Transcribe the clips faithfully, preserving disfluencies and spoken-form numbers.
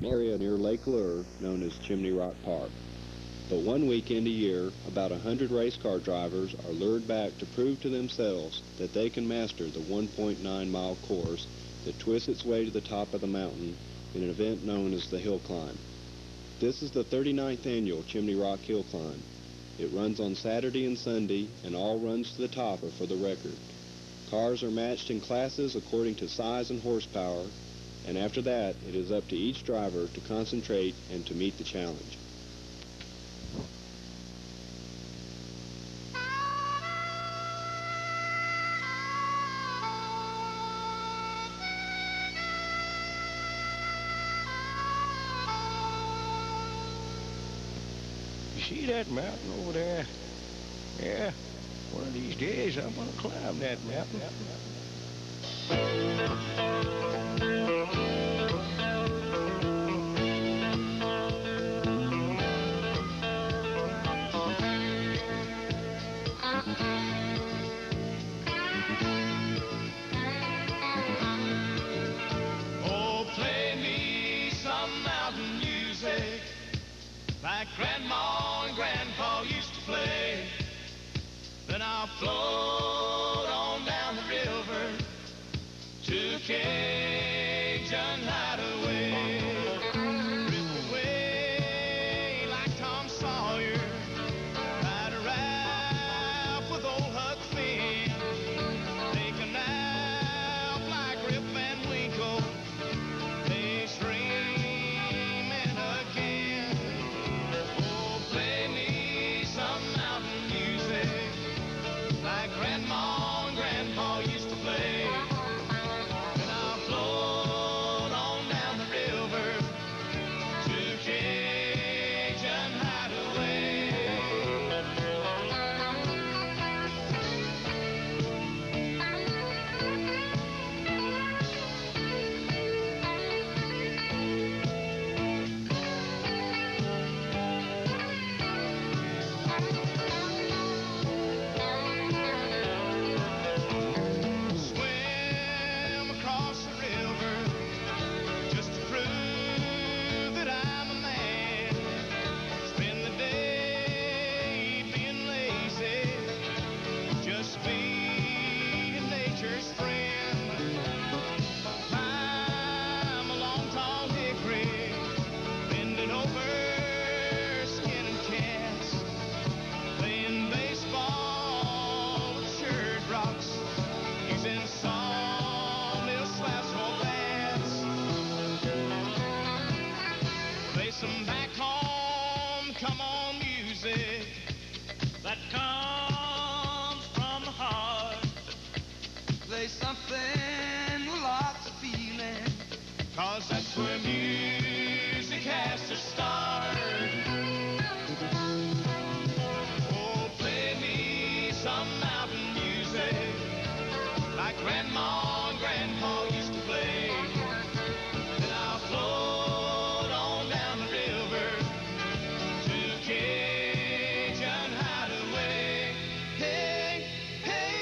area near Lake Lure known as Chimney Rock Park. But one weekend a year, about a hundred race car drivers are lured back to prove to themselves that they can master the one point nine mile course that twists its way to the top of the mountain in an event known as the Hillclimb. This is the thirty-ninth annual Chimney Rock Hillclimb. It runs on Saturday and Sunday, and all runs to the top are for the record. Cars are matched in classes according to size and horsepower, and after that, it is up to each driver to concentrate and to meet the challenge. You see that mountain over there? Yeah, one of these days I'm gonna climb that mountain. Oh, play me some mountain music like Grandma and Grandpa used to play. Then I'll float on down the river to Cajun Hideaway. Drift away like Tom Sawyer, ride a raft with old Huck Finn, take a nap like Rip Van Winkle, they streaming again. Oh, play me some mountain music like Grandma and Grandpa used to play. And I'll float on down the river to Cajun Hideaway. Swim across the river just to prove that I'm a man. Spend the day being lazy, just being nature's friend. Climb a long tall hickory, bending over skinning cats, playing baseball with shirt rocks, using sawmill slaps for bats. Play some back home, come on music that comes from the heart. Play something with lots of feeling, 'cause that's where music has to start. Oh, play me some mountain music like Grandma and Grandpa used to play. Then I'll float on down the river to Cajun Hideaway. Hey, hey.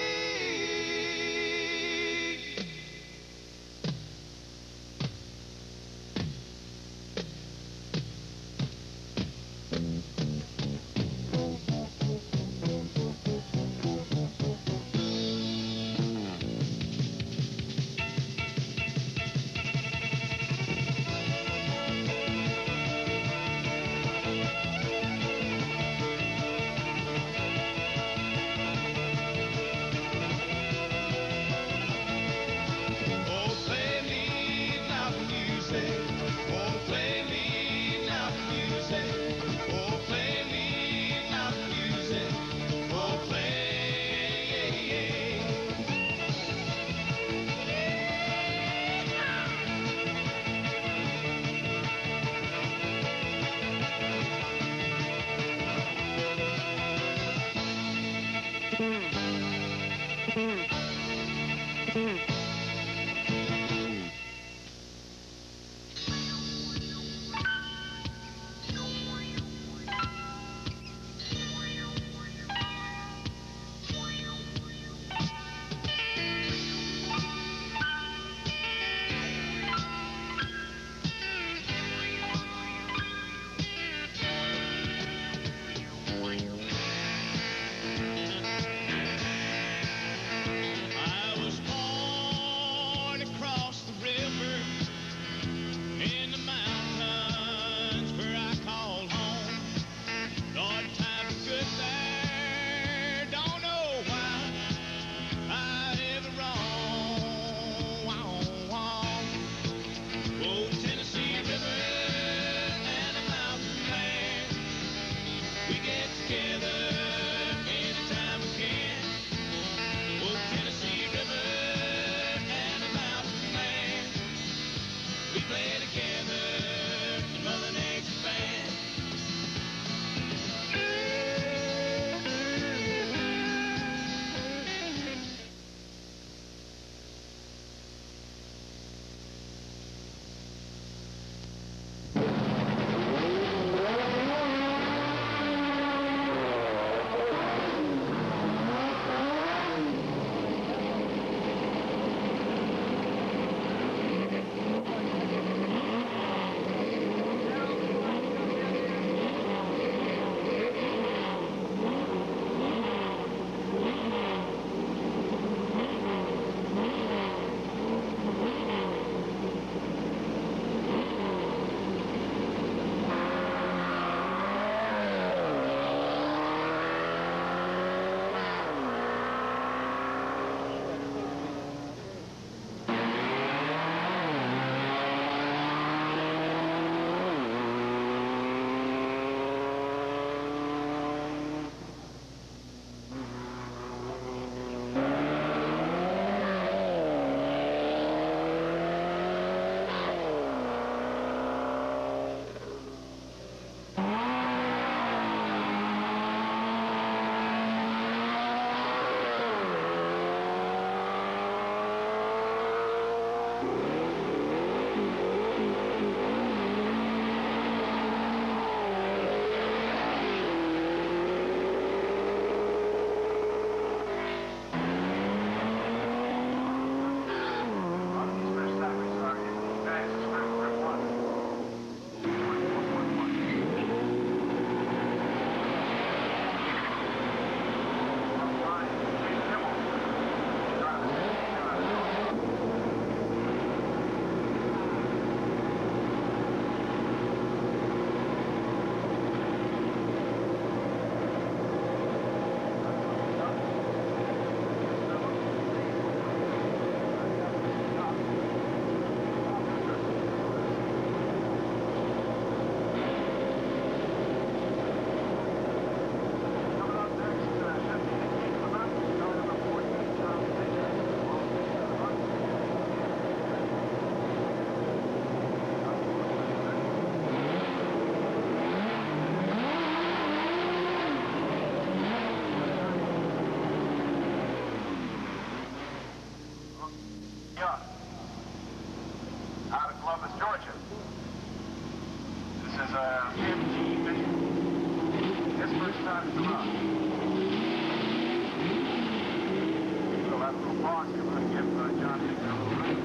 Young, out of Columbus, Georgia. This is a M G mission. His first time to come out. We'll have a little pause here. We're going to give uh, John Hickman a little break.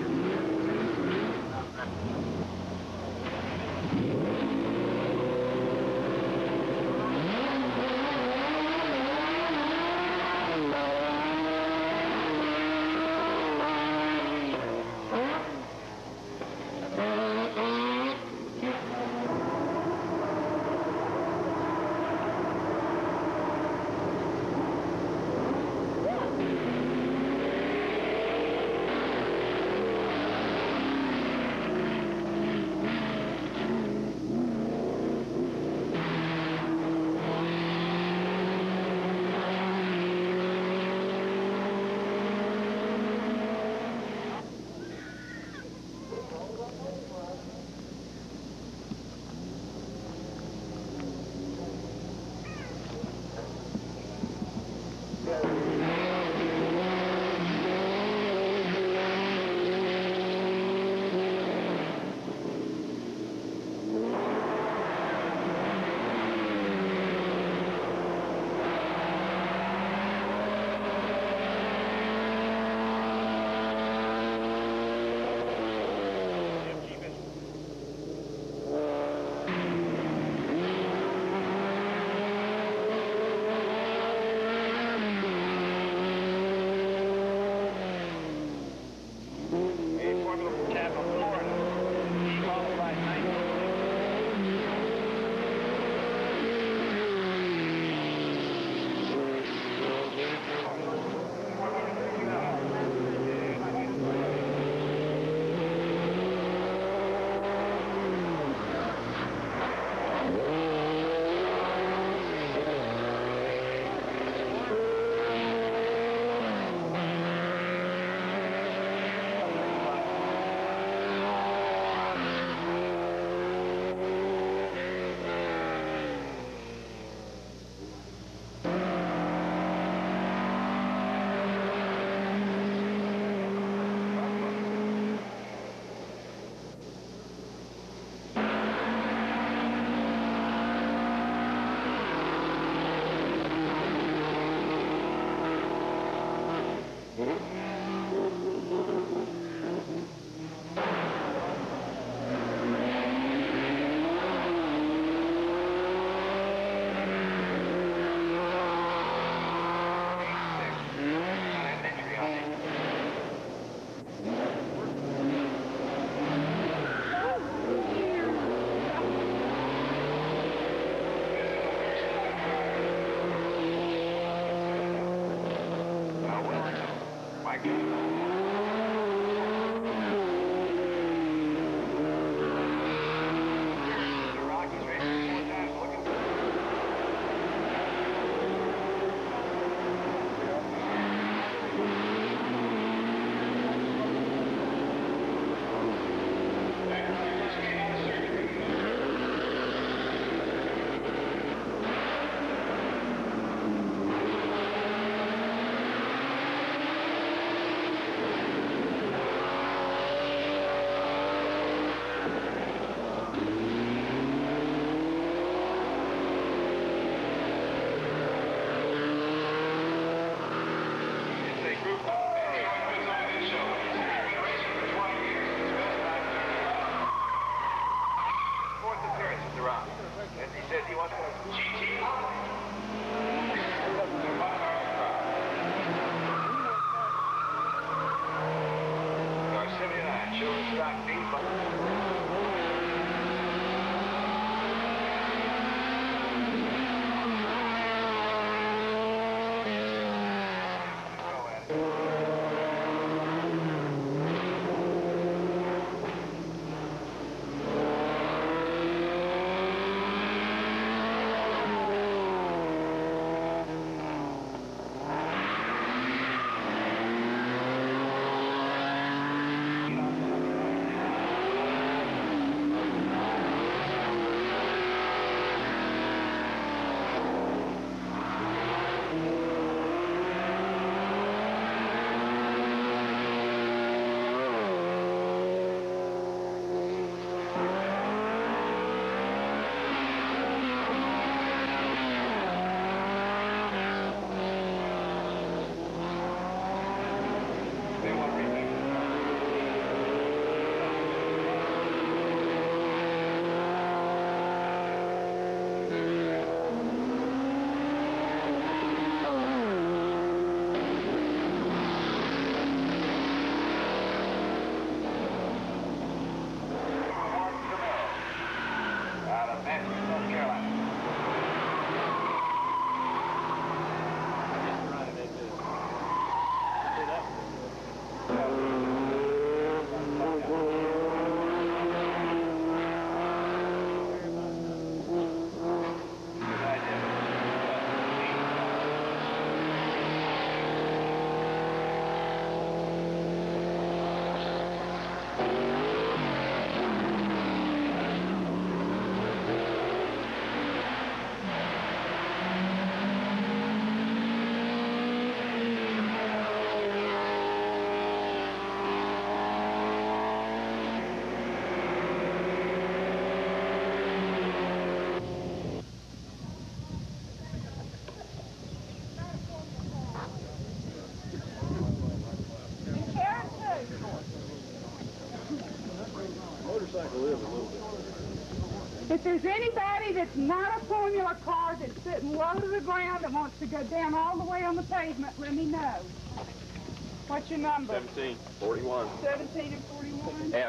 If there's anybody that's not a formula car that's sitting low to the ground that wants to go down all the way on the pavement, let me know. What's your number? seventeen, forty-one. seventeen and forty-one? F.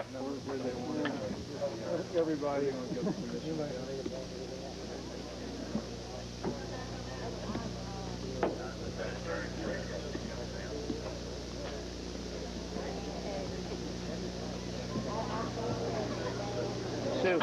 Everybody gonna get permission. Sue.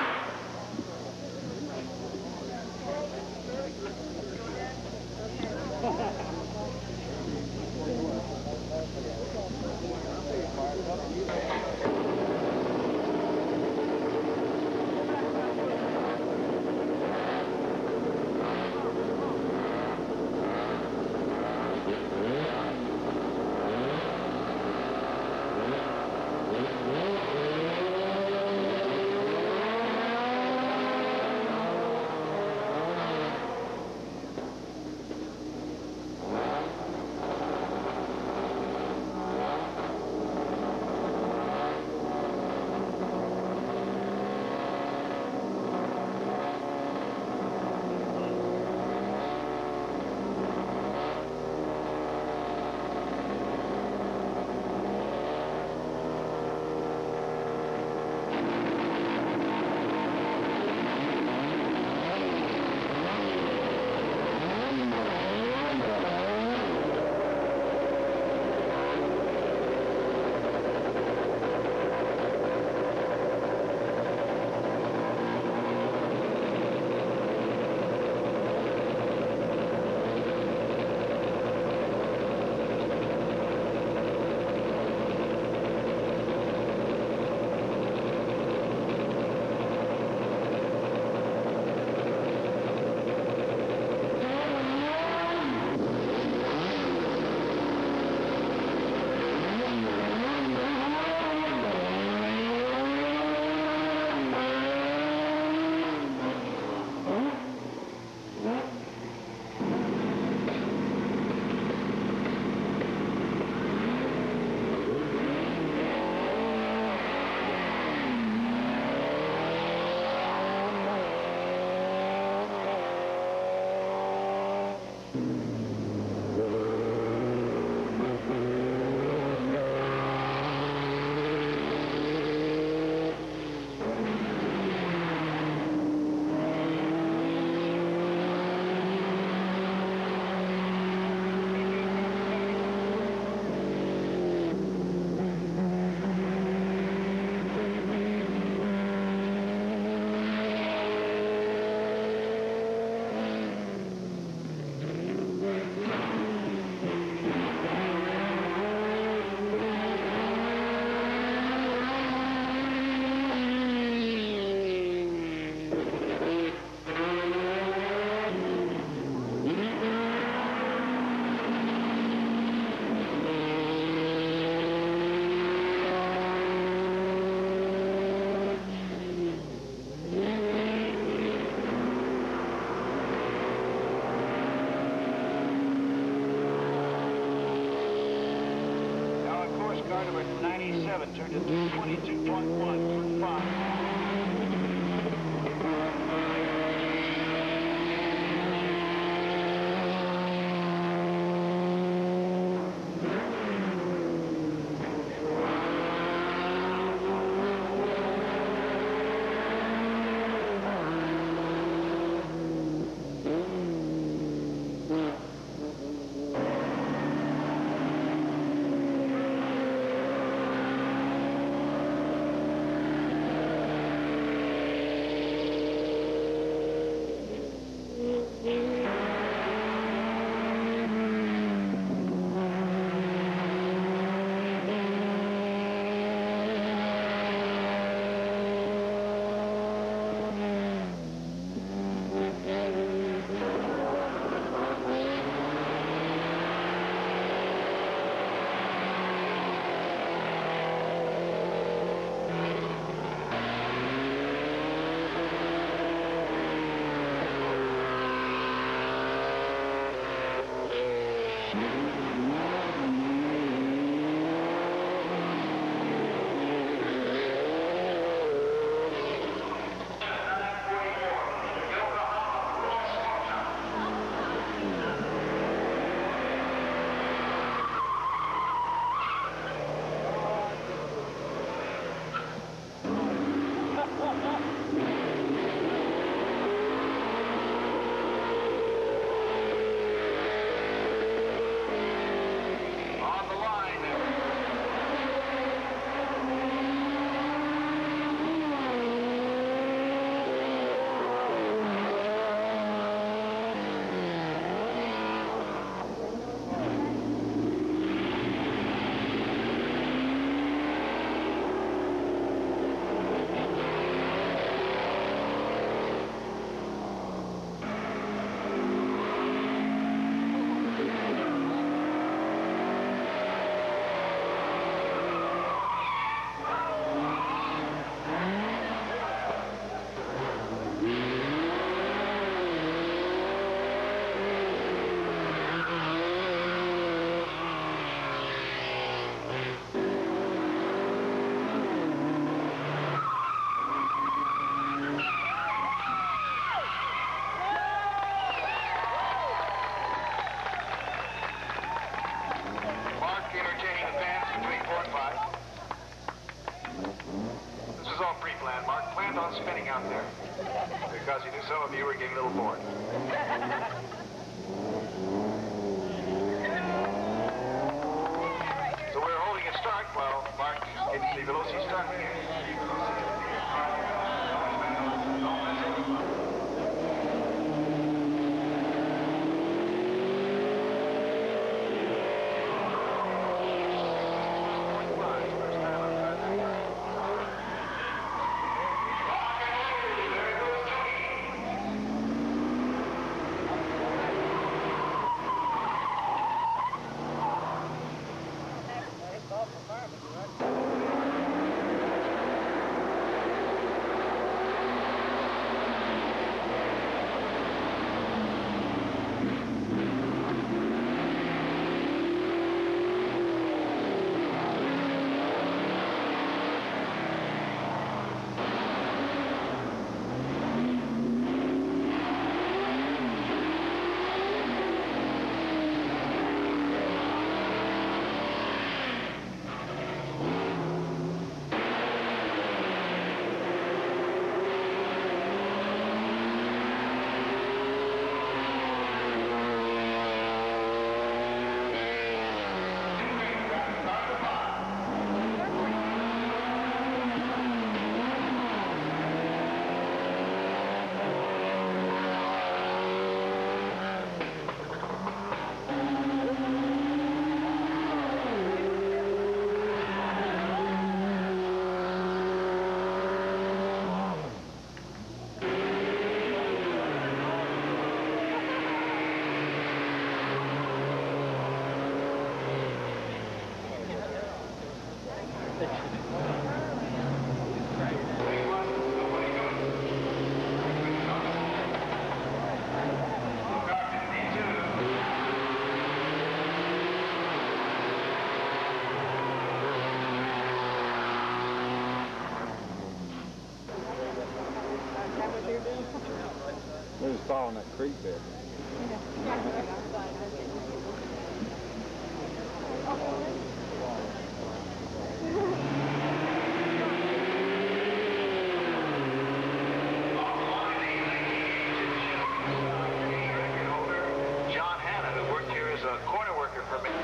Car number ninety-seven turned into twenty-two point one five. Because he knew some of you were getting a little bored. So we're holding a start while Mark gets the velocity started here. They was following that creek there. John Hanna, who worked here as a corner worker for me.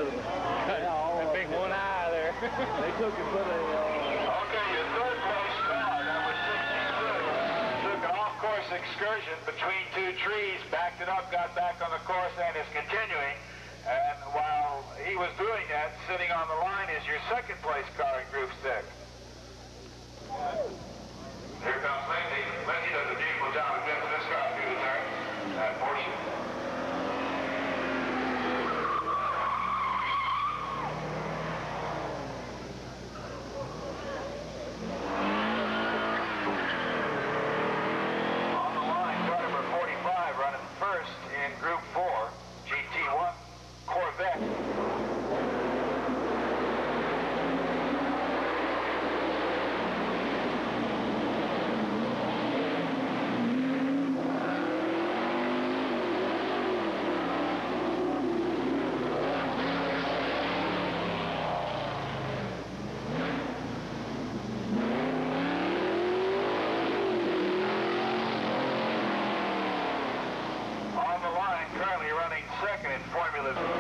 That big one eye there. They took and put a, uh... Okay, your third place car, that was sixteen-two, took an off-course excursion between two trees, backed it up, got back on the course, and is continuing. And while he was doing that, sitting on the line is your second place car in Group six. Here comes Lindsay. Lindsay does a beautiful job of getting this car through the turn, that portion. On the line, car number forty-five running first in Group four, G T one Corvette. On the line, currently running second in Formula